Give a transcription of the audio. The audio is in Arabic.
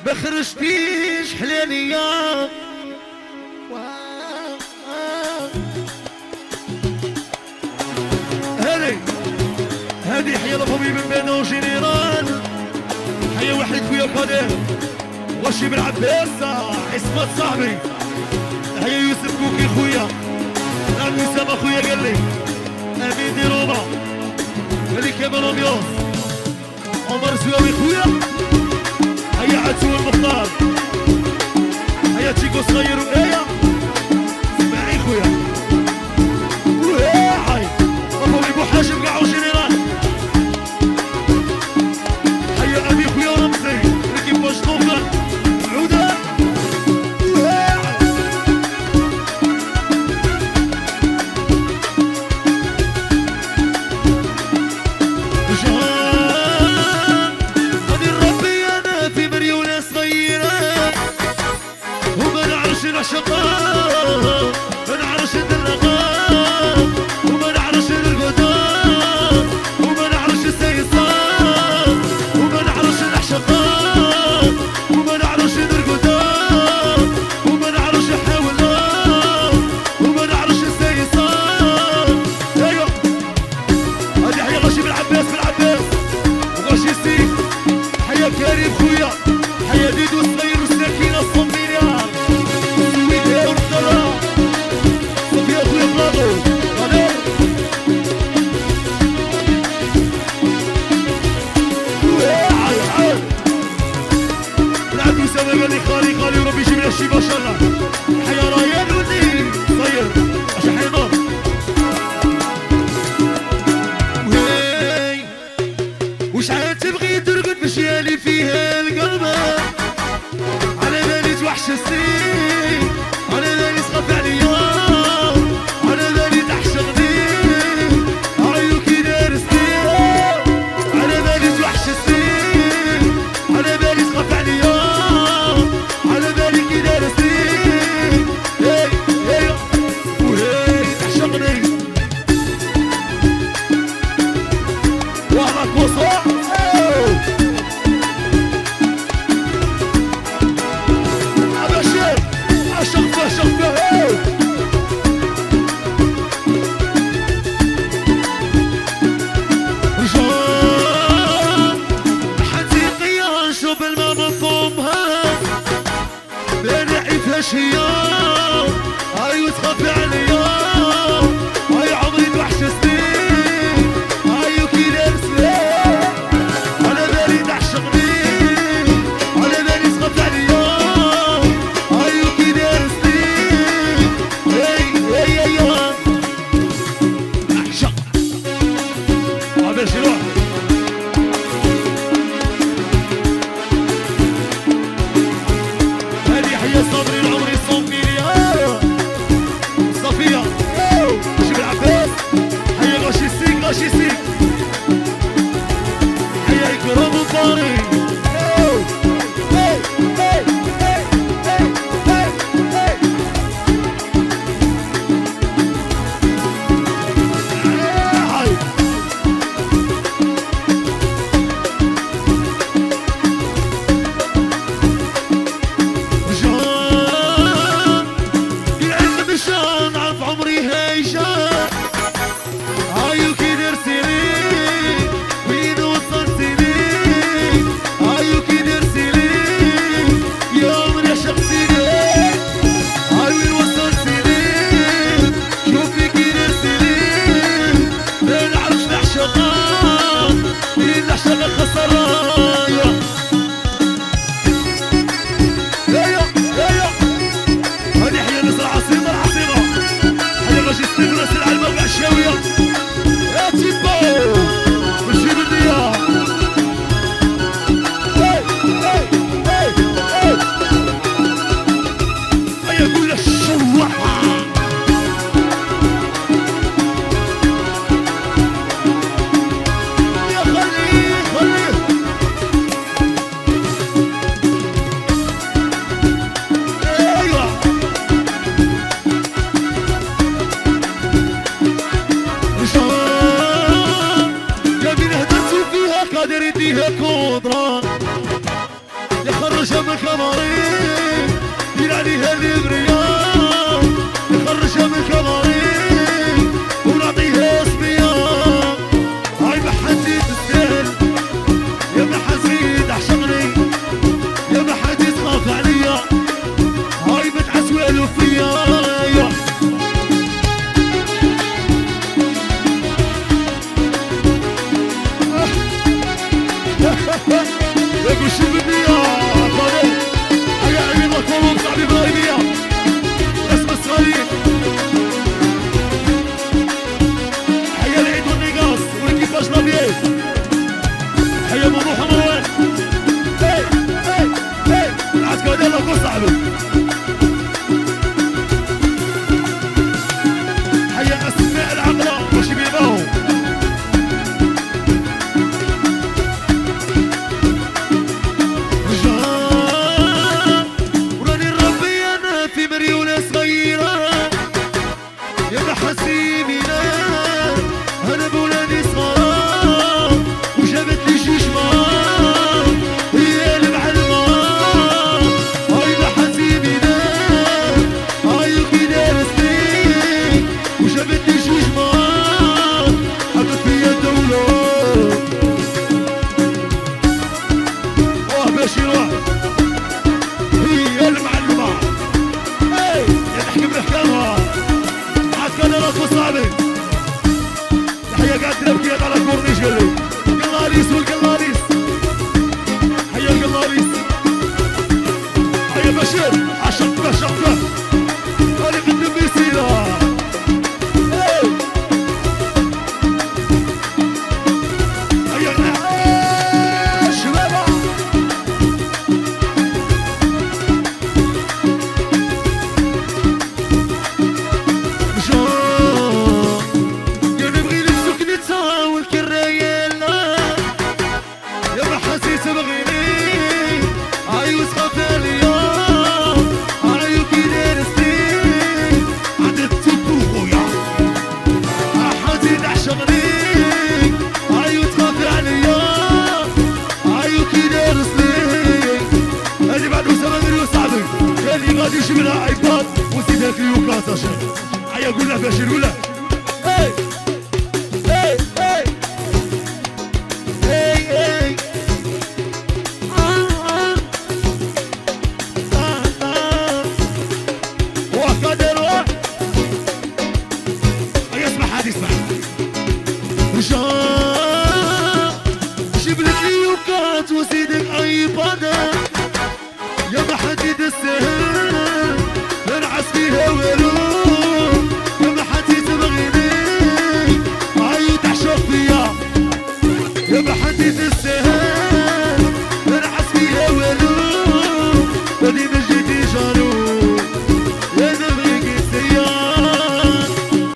ما خرجتيش حلاليا هذه حيا لفمي من بينا وجنرال حيا وحيد خويا قادر وشي بن عباس عصمت صاحبي حيا يوسف كوكي خويا نعم وسام اخويا قال لي امين دي روما هذيك كمان امبيونس عمر زواوي خويا هيا عدسو المختار هيا تيكو صغير وآية اسمعي خويا وهاي لفمي بو حاجب كاع وجنرال هيا ابي خويا رمزي ركب باش طوفان عودة العشقاء ما نعرفش الدلقاء وما نعرفش القدام وما نعرفش السيصان وما نعرفش العشقاء وما نعرفش القدام وما نعرفش حاولنا وما نعرفش السيصان ايوه هادي حيا غاشي بالعباس وغاشي سيف حيا كريم خويا حيا ديدو الصغير والساكينه الصميليار خالي وربي يجيب لنا شي بشر حيا رايان ودي صير عشان حينار وهاي وشحال تبغي ترقد باش يالي فيها القلب على بالي توحش السنين على بالي تخاف عليا على بالي تحشغني عيوك دارستي على بالي توحش السنين على بالي تخاف عليا على بالي كي دارستي هاي هاي وهاي تحشقني وراك وصا ابشر اشقفه شقفه رجال حديقية نشوف الماء مفهومها بنعيفهاش هي هاي وتخافي عليا هاي عمري توحش سنين هاي وكي لابسني على بالي تعشقني على بالي تخافي عليا هاي وكي دارستي هاي هاي اعشق باش يروح صبري العمري صومي لي صفية من كماري يلعنيها اللي بريان يخرجها من كماري ونعطيها اسمية هاي ما حد تستاهل يا ما حزيد عشقني يا ما حد يتخاف عليا هاي بتعسوالو فيا يقول شو بدي يا قادر هيا عيني مطلوب صاحبي برايبية اسم الصغير هيا العيد والنقاص والكيفاش لابيات هيا مروح مروان هاي هاي هاي العسكر يلا قول صاحبي هيا اسماء العقلة وش بيباهو يا بحديث السهل